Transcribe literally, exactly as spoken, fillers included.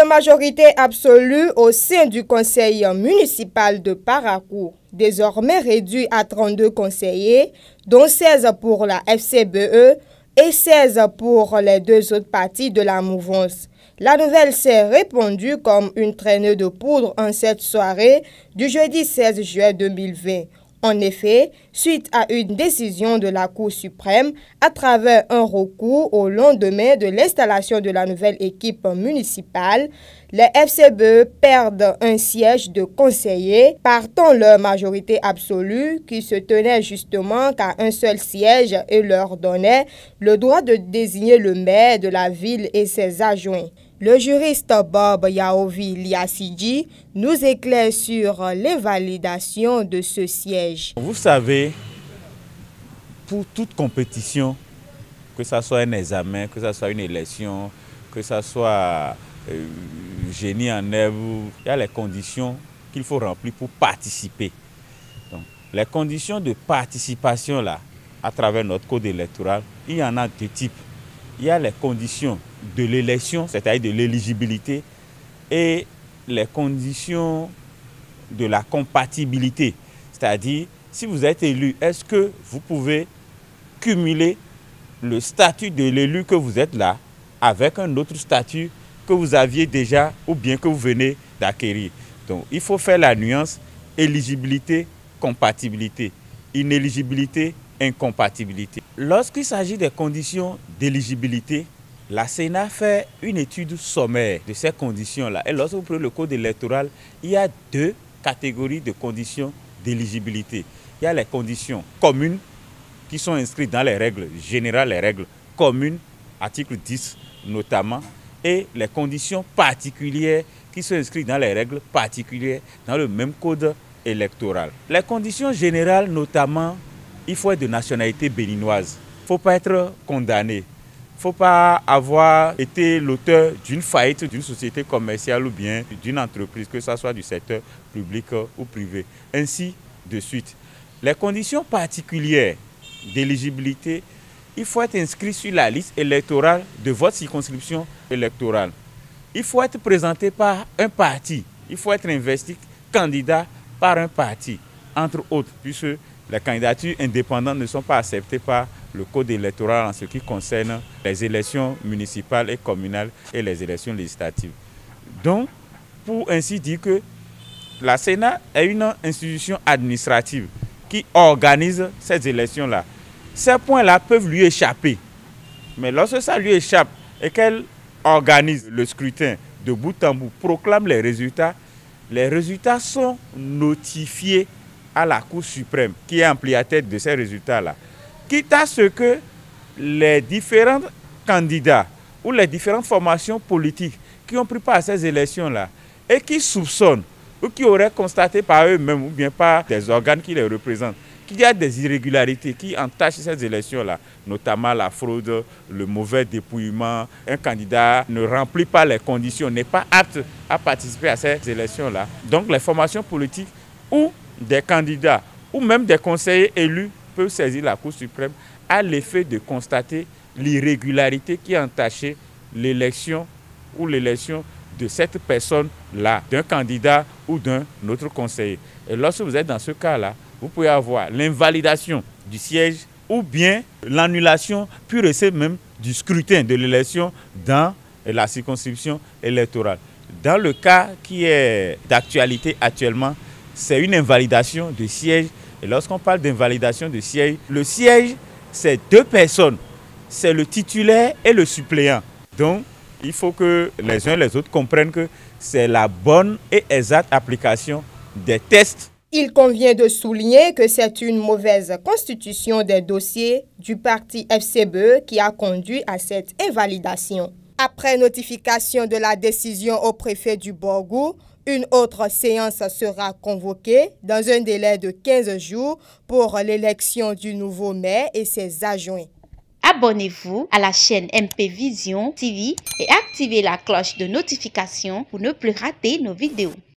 majorité absolue au sein du conseil municipal de Parakou, désormais réduit à trente-deux conseillers, dont seize pour la F C B E et seize pour les deux autres partis de la mouvance. La nouvelle s'est répandue comme une traînée de poudre en cette soirée du jeudi seize juillet deux mille vingt. En effet, suite à une décision de la Cour suprême à travers un recours au lendemain de l'installation de la nouvelle équipe municipale, les F C B E perdent un siège de conseiller, partant leur majorité absolue qui se tenait justement qu'à un seul siège et leur donnait le droit de désigner le maire de la ville et ses adjoints. Le juriste Bob Yaovi Liassidji nous éclaire sur l'invalidation de ce siège. Vous savez, pour toute compétition, que ce soit un examen, que ce soit une élection, que ce soit euh, génie en œuvre, il y a les conditions qu'il faut remplir pour participer. Donc, les conditions de participation là, à travers notre code électoral, il y en a deux types. Il y a les conditions de l'élection, c'est-à-dire de l'éligibilité, et les conditions de la compatibilité. C'est-à-dire, si vous êtes élu, est-ce que vous pouvez cumuler le statut de l'élu que vous êtes là avec un autre statut que vous aviez déjà ou bien que vous venez d'acquérir. Donc, il faut faire la nuance éligibilité, compatibilité, inéligibilité, incompatibilité. Lorsqu'il s'agit des conditions d'éligibilité, la Sénat fait une étude sommaire de ces conditions-là. Et lorsque vous prenez le code électoral, il y a deux catégories de conditions d'éligibilité. Il y a les conditions communes qui sont inscrites dans les règles générales, les règles communes, article dix notamment, et les conditions particulières qui sont inscrites dans les règles particulières dans le même code électoral. Les conditions générales notamment, il faut être de nationalité béninoise. Il ne faut pas être condamné. Il ne faut pas avoir été l'auteur d'une faillite d'une société commerciale ou bien d'une entreprise, que ce soit du secteur public ou privé. Ainsi de suite. Les conditions particulières d'éligibilité, il faut être inscrit sur la liste électorale de votre circonscription électorale. Il faut être présenté par un parti. Il faut être investi candidat par un parti, entre autres, puisque les candidatures indépendantes ne sont pas acceptées par le code électoral en ce qui concerne les élections municipales et communales et les élections législatives. Donc, pour ainsi dire que la Sénat est une institution administrative qui organise ces élections-là. Ces points-là peuvent lui échapper. Mais lorsque ça lui échappe et qu'elle organise le scrutin de bout en bout, proclame les résultats, les résultats sont notifiés à la Cour suprême, qui est ampliataire de ces résultats-là. Quitte à ce que les différents candidats ou les différentes formations politiques qui ont pris part à ces élections-là et qui soupçonnent ou qui auraient constaté par eux-mêmes ou bien par des organes qui les représentent qu'il y a des irrégularités qui entachent ces élections-là, notamment la fraude, le mauvais dépouillement, un candidat ne remplit pas les conditions, n'est pas apte à participer à ces élections-là. Donc les formations politiques ou des candidats ou même des conseillers élus peuvent saisir la Cour suprême à l'effet de constater l'irrégularité qui a entaché l'élection ou l'élection de cette personne-là, d'un candidat ou d'un autre conseiller. Et lorsque vous êtes dans ce cas-là, vous pouvez avoir l'invalidation du siège ou bien l'annulation pure et simple même du scrutin de l'élection dans la circonscription électorale. Dans le cas qui est d'actualité actuellement, c'est une invalidation de siège. Et lorsqu'on parle d'invalidation de siège, le siège, c'est deux personnes. C'est le titulaire et le suppléant. Donc, il faut que les uns et les autres comprennent que c'est la bonne et exacte application des tests. Il convient de souligner que c'est une mauvaise constitution des dossiers du parti F C B E qui a conduit à cette invalidation. Après notification de la décision au préfet du Borgou, une autre séance sera convoquée dans un délai de quinze jours pour l'élection du nouveau maire et ses adjoints. Abonnez-vous à la chaîne M P Vision T V et activez la cloche de notification pour ne plus rater nos vidéos.